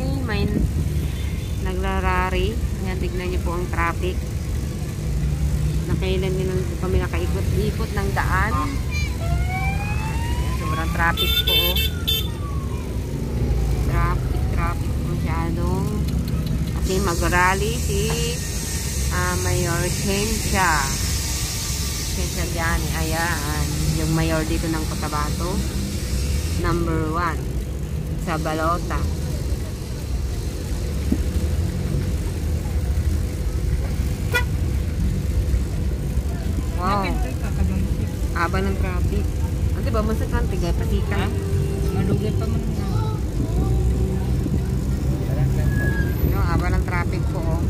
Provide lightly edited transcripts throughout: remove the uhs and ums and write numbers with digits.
may naglarari. Ayan, tignan niyo po ang traffic. Nakailan din lang po kami nakaikot-ikot ng daan. Sobrang traffic po. Traffic masyadong. Kasi mag-rally si Mayor Ciencia Gianni. Ayan, yung mayor dito ng Cotabato, number 1 sa balota. Wow, haba ng traffic. Ano ba, masakang tigay pasikan? Malugay pa man na. Yung haba ng traffic po, oh.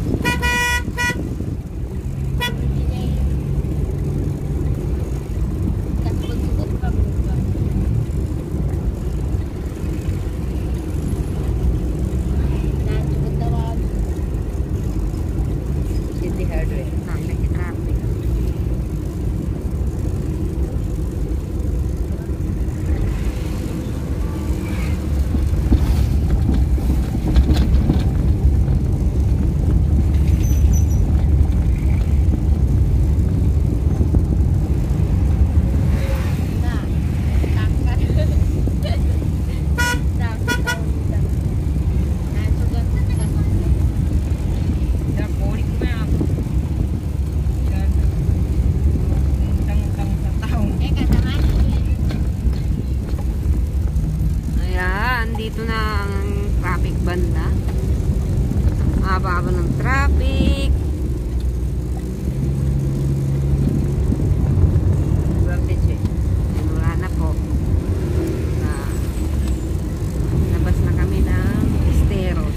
Dito na ang traffic banda. Haba-haba ng traffic. Wala na po. Labas na kami ng Esteros.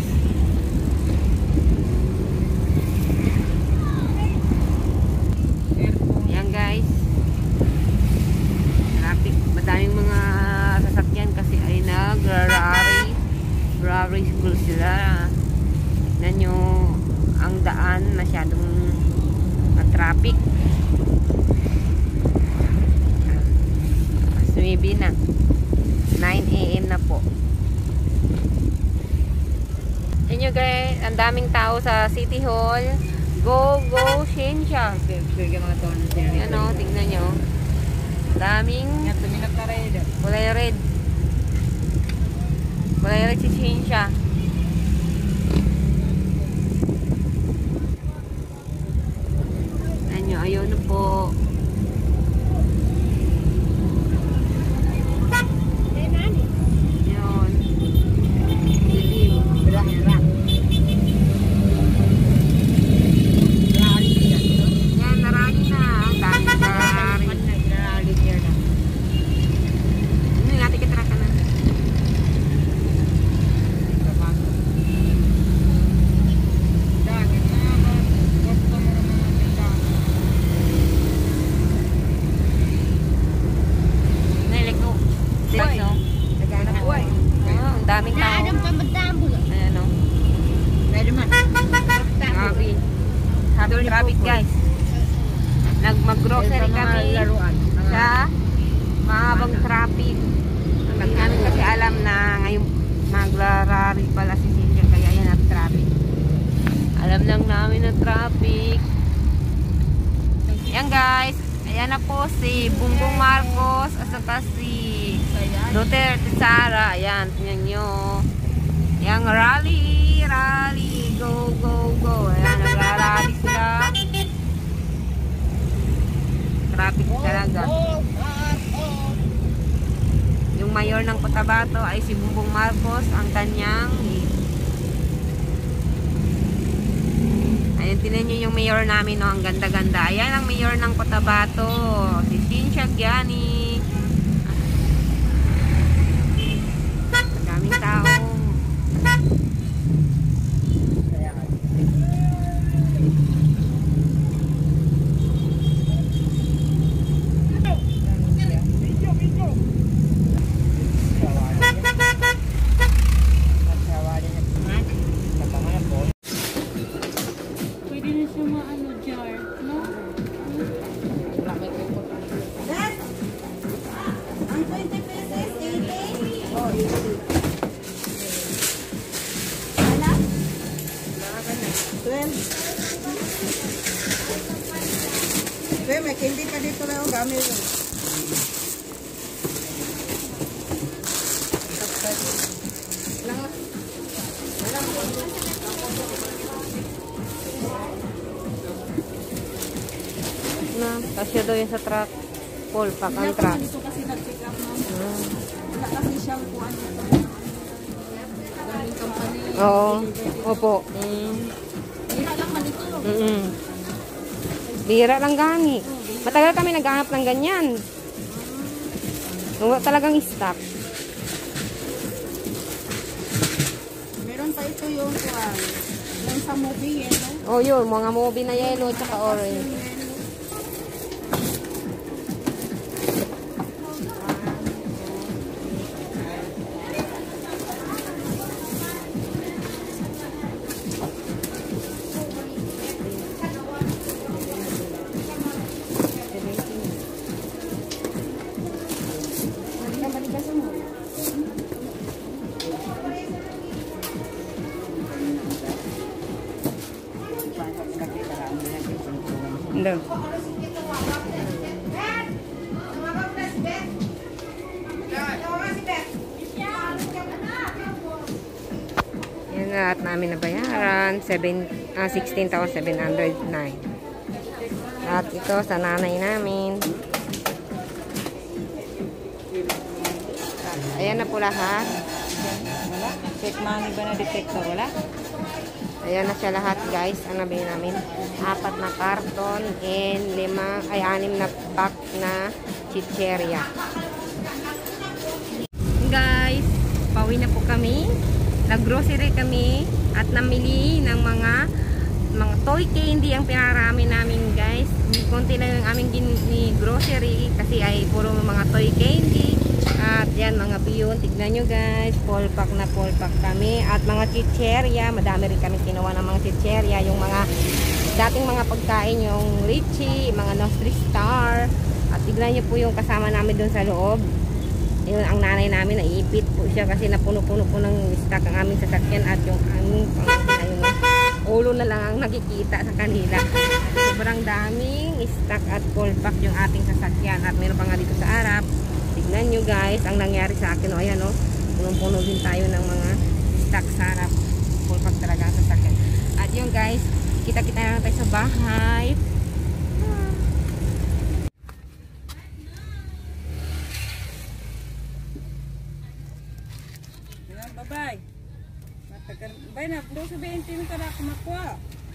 Ayan guys. Traffic. Madaming mga sasakyan kasi ay Rari school sila. Tignan nyo ang daan, masyadong traffic. Maybe na 9 AM na po. Tignan nyo guys, ang daming tao sa City Hall. Go Ciencia. Ano, tignan nyo, daming kulay red si Ciencia. Ayun na po. Ayun. Dilim. Yan, narami na. Ang daming narami. Ano yung natin kitara ka na? Daming tao. Ayan o. Happy traffic guys. Mag-grocery kami sa mahabang traffic. Hindi namin kasi alam na ngayon maglarari pala si Ciencia, kaya yan at traffic. Alam lang namin na traffic. Ayan guys. Ayan na po si Bongbong Marcos at saka si Duterte Sara. Ayan, tingnan nyo. Ayan, rally, go. Ayan, nagrarally sila. Traffic talaga. Yung mayor ng Cotabato ay si Bongbong Marcos, ang kanyang ayun, tingnan nyo yung mayor namin, no? Ang ganda-ganda. Ayan ang mayor ng Cotabato, si Ciencia Gianni. Daming tao. Pwede na siya maano jar, no? 12. May candy pa dito lang ang gamit. Na, kasya daw yun sa truck. Full pack ang truck. Dito kasi nag-pick up mo. Wala kasi siyang kuhan nito. Galing company. Oo. Opo. Bira lang man ito. Bira lang gani. Matagal kami naghahanap ng ganyan. Wala talagang stock. Meron pa ito yung kuhan. Yung sa movie, no? Oh, yun. Mga movie na yellow tsaka orange. Hindi. Yan na at namin nabayaran. 16,709. At ito sa nanay namin. At ayan na po lahat. Wala? Check money ba na detector? Wala? Ayan na siya lahat guys. Ang nabili namin. 4 na karton and 6 na pack na chicheria. Guys, pauwi na po kami. Nag-grocery kami at namili ng mga toy candy ang pinarami namin guys. Konti lang yung aming grocery kasi ay puro mga toy candy. At yan mga biyon, tignan nyo guys, full pack na full pack kami. At mga chicheria, madami rin kami kinuha ng mga chicheria. Yung mga dating mga pagkain, yung Richie, mga Nostri Star. At tignan nyo po yung kasama namin dun sa loob. Yun, ang nanay namin, naipit po siya kasi napuno-puno po ng stock ang aming sasakyan. At yung aming ulo na lang ang nakikita sa kanila. Sobrang daming stock at full pack yung ating sasakyan. At meron pa nga dito sa harap. Tignan nyo guys, ang nangyari sa akin. O ayan o, punong-puno din tayo ng mga stock sa harap. Full pack talaga sa sasakyan. At yun guys, kita-kita na lang tayo sa bahay. Bye-bye. Bay na, 12:20 ka na kumakuha.